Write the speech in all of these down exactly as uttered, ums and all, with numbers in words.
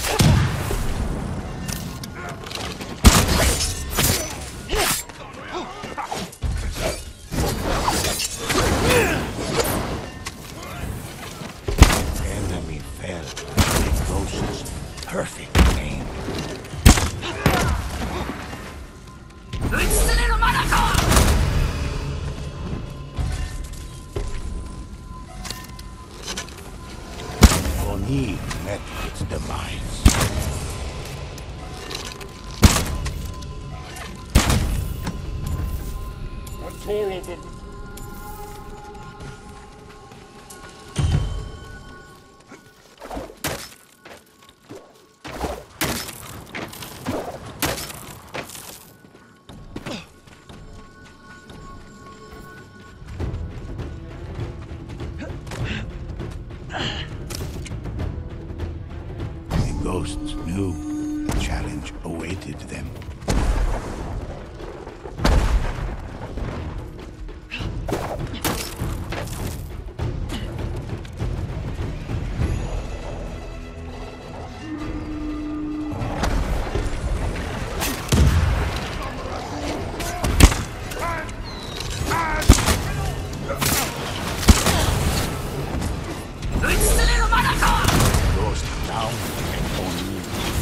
Enemy fell. The ghost's perfect aim. Oni met its demise. That's all of them. The ghosts knew the challenge awaited them. Ghost down and Oni.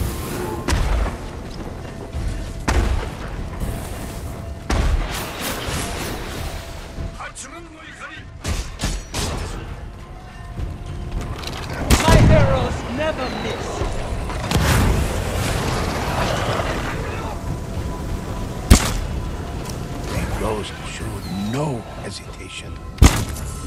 My heroes never miss. The ghost showed no hesitation.